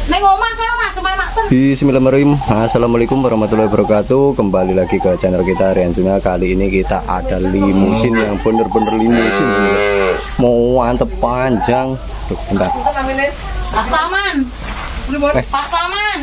Neng omah kaya Mas, kemana-mana. Bismillahirrahmanirrahim. Assalamualaikum warahmatullahi wabarakatuh. Kembali lagi ke channel kita Rian Juna. Kali ini kita ada limusin yang bener-bener limusin. Mau antep panjang. Tuh, bentar. Pak Paman. Pak Paman.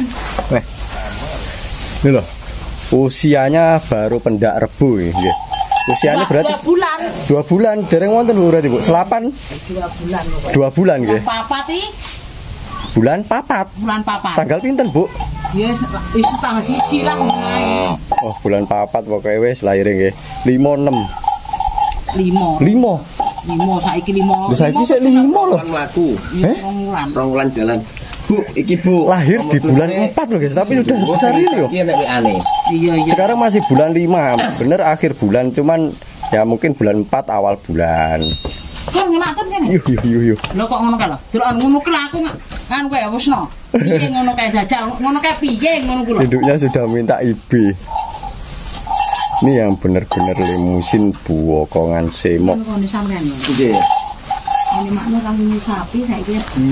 Ini loh. Usianya baru pendak rebu ya. Usianya berarti 2 bulan. 2 bulan. Dereng wonten lho berarti, Bu. Selapan 2 bulan nggih. Papat sih. Bulan papat. Bulan papat. Tanggal pinten, Bu? Ya wis tanggal 1 lah mulai. Oh, bulan papat pokoknya wis lahir nggih. 56. 5 saiki 5. Lho saiki sik 5 lho. Mlaku. Rong Wulan jalan. Bu, iki Bu. Lahir di bulan 4 loh guys, tapi udah sebesar ini loh. Iki enek aneh. Iya. Sekarang masih bulan 5, bener akhir bulan, cuman ya mungkin bulan 4 awal bulan. Kan ngonaken kene. Yuh. Lho kok ngono kae lho. Delok ngono ki aku kan kowe ya wis no. Piye ngono kae jajal, ngono kae piye ngono ku lho. Induknya sudah minta IB. Ini yang bener-bener limusin buwokongan semok. Ngono sampean. Nggih. Ini makno kang sapi saiki.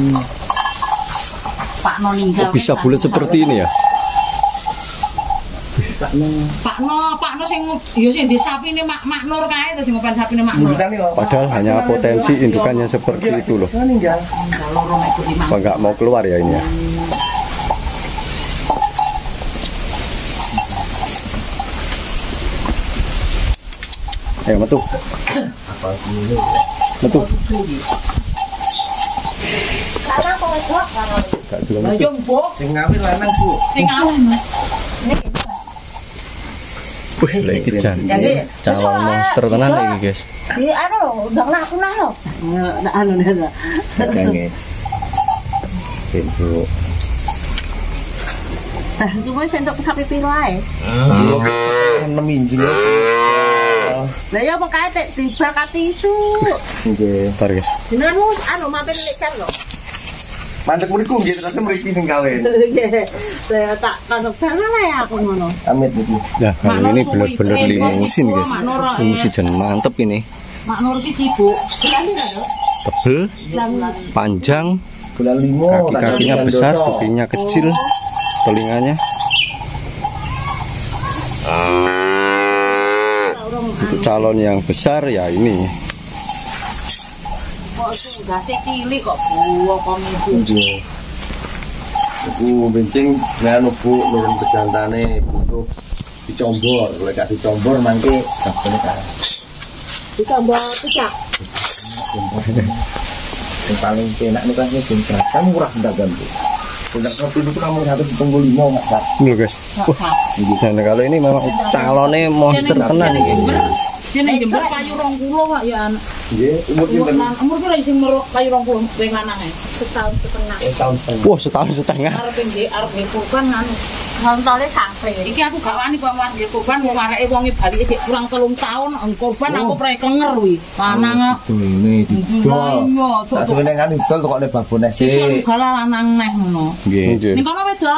Pak No ninggal. Bisa bulat seperti ini ya? Pak No sing ya sing di sapine Mak Nur kae to sing ngopen sapine Mak Nur. Padahal hanya potensi indukannya seperti itu loh. Loro mek 5. Apa nggak mau keluar ya ini ya? Ayo metu. Metu. Gak belum Lah metu. yo mbok Sing ngawin lanang, Bu. sing awon. Wih, lagi jan. Calon monster tenan iki, guys. Di anu, ndang aku nah lo. Anu dah. Nggih. Sing Bu. Cuma sentuk sapi piro ae. Enem injing. Lah ya pokoke tek dibakar tisu. Nggih. Bentar, guys. Jenenganmu anu mampir nek kan lo. Mandek mriku nggih terus mriki sing kawin. Saya tak kanep sana ya aku ngono. Amit niku. Nah, kali ini bener-bener limusin, guys. Limusin jan mantep ini. Mak Nur ki sibuk. Tebel, panjang, Bulan 5 kaki-kakinya besar, kupinya kecil, telinganya. Untuk calon yang besar ya ini. Kok gase cilik kok buwo kok ibu. Nggih. Iku bencing anu Bu nurun pejantane butuh dicombor. Lek gak dicombor mangke kabeh kan. Ditambah picak. Yang paling enak nih kan sing kan murah dagang Bu. Tidak kopi itu kamu 175 Mas. Loh, guys. Wah, jan kalau ini memang calonnya monster tenan iki. Jeneng Jember kayu 20 kok ya anak. Nggih, umur pinten? Umur kira sing kayu 20 wing lanange. Setahun setengah. Tahun setengah. Wah, setahun setengah. Arep nggih kurban anu. Ngontole sangkle. Iki aku gak wani kok nggih kurban wong areke wonge bali dik kurang 3 tahun kurban aku prek kenger kuwi. Lanang kok. Ini didol. Iya, Tak suwene kan didol kok nek babone sik sik. gala lanang neh ngono. Nggih. Ning kono wedok.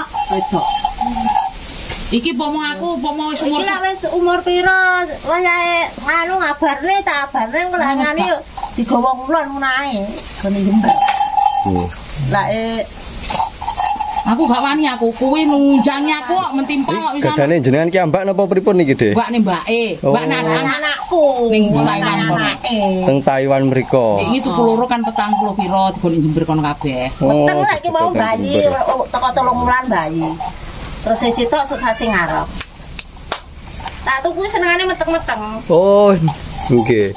Iki pomo aku pomo wis umur Iki lah wis umur piro wayahe anu ngabarne tak abarne kok ngene yo digawa kulon ngono ae. Gone Jember. Lah aku gak wani aku kuwi nunjangi aku kok mentimpa kok wis Gadane jenengan ki ambak napa pripun niki, Dek? mbak nih mbake. Mbak anakku ning Taiwan kono. Teng Taiwan mriko. Iki tuku loro kan 40 piro digone Jember kono kabeh. Weteng saiki mau bayi teko 3 wulan bayi. Terus sisi tok susah sing ngarep. Tak tuku senengane meteng-meteng. Oh, nggih.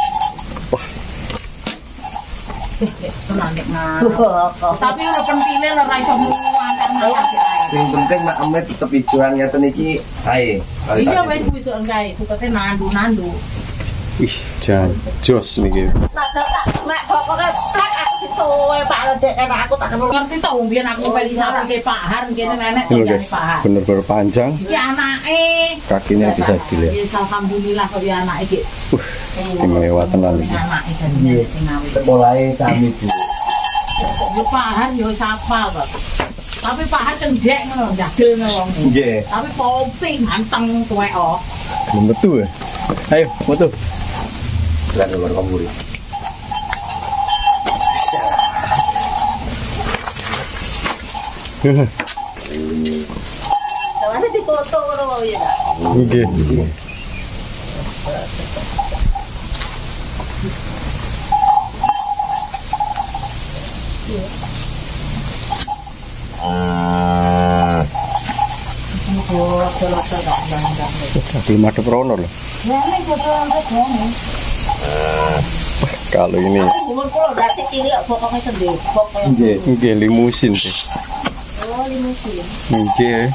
Tenan nek tapi ora pentile ora iso muangan. Sing penting mak Amit tetep ijoan ngeten iki sae. Iya wis kuwi tok kae sukate nandu-nandu. Ih, jan jos niki. Nah, nek pokoke plak aku disuwe Pak Dek enak aku tak kenal. Ngerti to wong biyen aku bali sapi ke Pak Har kene nenek Ini loh, kok guys. Pak Har. Bener-bener panjang. Iki anake. Kakinya bisa dilihat. Ya alhamdulillah kok ya anake iki. Istimewa tenan iki. Anake kan sing ngawin. Sekolahe sami Bu. Yo Pak Har yo sapal kok. Tapi Pak Har cendek ngono jagel ngono wong. Nggih. Tapi pompi ganteng tuwek kok. Belum metu ya. Ayo, metu. Lah nomor kompuri. Soalnya dipoto ngono ya. Nggih. Belum ada perono loh. Kalau ini Umur kula ndak cilik pokoknya sendebok kaya. nggih limusin sih. Oh, limusin. Nggih.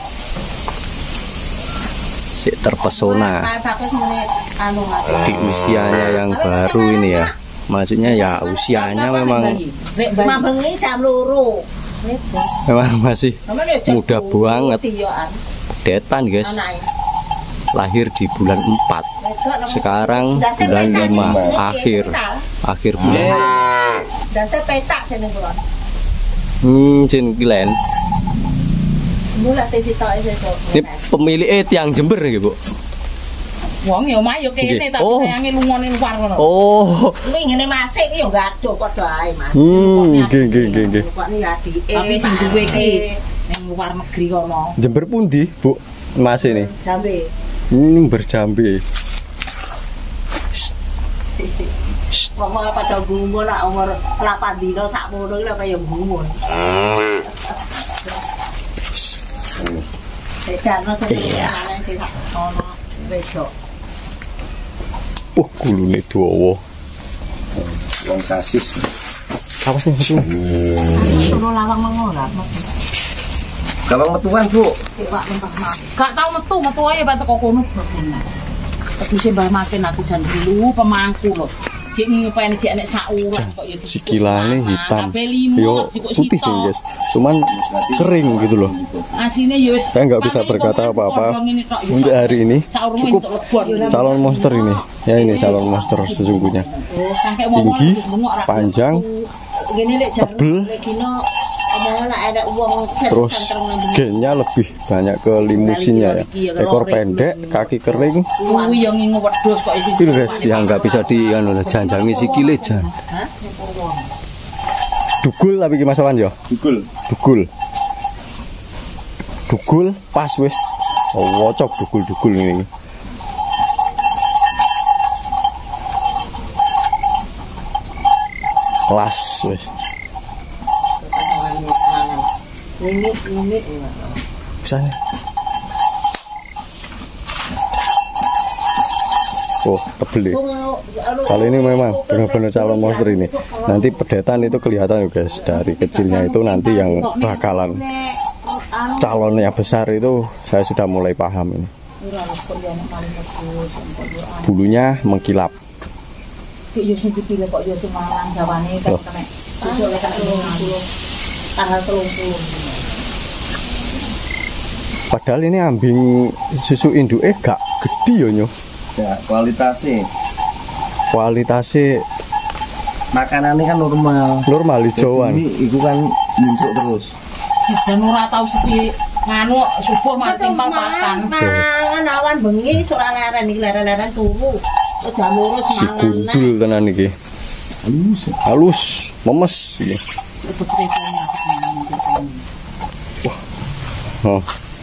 Si terpesona Kayak bagus menit anu di usianya yang baru ini ya. Maksudnya ya usianya memang Cuma bengi jam 2. memang masih muda banget. Detan guys. Anake. Lahir di bulan 4. Sekarang bulan 5 akhir bulan. Dasa petak sene kula. Jen Glen. Mula te sitok sesuk. Ini pemiliknya tiang Jember nggih, Bu. Wong ya omah ya kene tapi Oh. sayange lungone luar ngono. Oh. Kuwi ngene masih iki yo gaduh padha ae, Mas. Nggih. Kok ni adike. Tapi sing duwe iki ning luar negeri kono. Jember pundi, Bu? Mas ini. Jambe. Berjambe. Ngomong pada gumun nak umur 8 dino sakmono iki lho kaya gumun. Jarno sing ana sing ono wedok. Gulune dawa. Wong sasis. Apa sih itu? Sono lawang mengolah. Gampang metuan, Bu. Pak lempah mak. Gak tau metu ae pak teko kono. Terus mbah makin aku jan dulu pemangku lho. Cek ngepeni cek nek sak urat kok ya. Sikilane hitam. Kabeh limut, Yo jikuk putih sitok. sih, guys. Cuman kering gitu loh. Asine ya wis. Saya nggak bisa berkata apa-apa untuk hari ini. Cukup calon monster ini. Ya ini calon monster sesungguhnya. Tinggi, panjang, tebel, ada uang terus gennya lebih banyak ke limusinnya ya. Ekor pendek, kaki kering. kuwi yang ngingu wedhus kok isi. Itu guys, yang nggak bisa di anu janjangi sikile jan. Dugul tapi ki Mas Wan ya. Dugul pas wis. Oh, wocok dugul ini. Kelas wis. Limit. Bisa nih. Oh, tebel ya. Kali ini memang benar-benar calon monster ini. Nanti pedetan itu kelihatan ya guys. Dari kecilnya itu nanti yang bakalan calonnya besar itu saya sudah mulai paham ini. Bulunya mengkilap. Ki yo sing dipilih kok yo sing lanang jawane kan kene. Sesuk lek tanggal 30. Padahal ini ambing susu induke gak gede yo nyo. Ya, kualitasnya. Kualitasnya Makanannya kan normal. hijauan. Ini itu kan nyumpuk terus. Dan ora tau sepi nganu subuh mati timpal pakan. Mangan awan bengi ora leren iki leren-leren turu. Jam 2 Si semangan. gundul tenan iki. Halus, memes iki. Oh,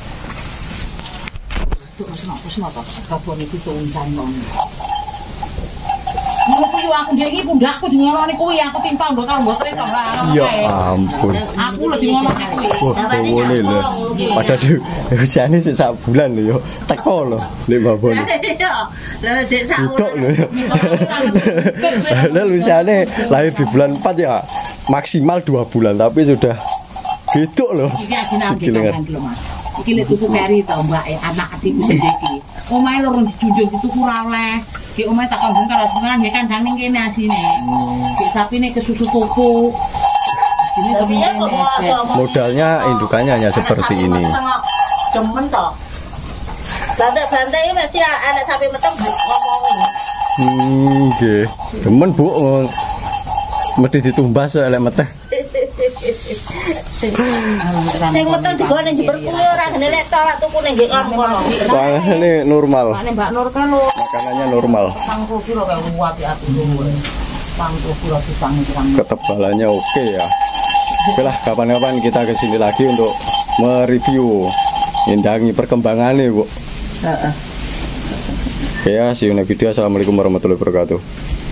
Aku dhewe iki pundakku di ngono kuwi aku timpal mbok karo mbok cerita ya ampun. Aku lho di ngono kuwi. Wah, dawane lho. Padahal di usiane sik sak bulan lho yo. Teko lho, nek babone. Iya. Lah cek sak. Budok lho yo. Padahal usiane lahir di bulan 4 ya. Maksimal 2 bulan tapi sudah gedok lho. Iki ajine aku kan lho Mas. Iki lek tuku keri to mbake anak adikku sing iki. Omahe loro dijunjung dituku ora oleh. Ki omahe tak kandung karo senengan ya kandang ning kene asine. Ki sapine ke susu tuku. Ini temen Modalnya indukannya hanya seperti ini. Temen toh. Bantai ini mesti anak sapi metem ngomongin. Nggih. Demen Bu. Mesti ditumbas elek meteh. Sing metu digone jember kuwi ora ngene lek tok tuku ning nggih kono. Ini normal. Nek Mbak Nur kan lho Makanannya normal. 40 kilo kayak uap ya aku lho. 40 kilo pisang pirang. Ketebalannya oke ya. Oke lah, kapan-kapan kita kesini lagi untuk mereview ngindangi perkembangannya, Bu. Heeh. Oke ya, see you next video. Assalamualaikum warahmatullahi wabarakatuh.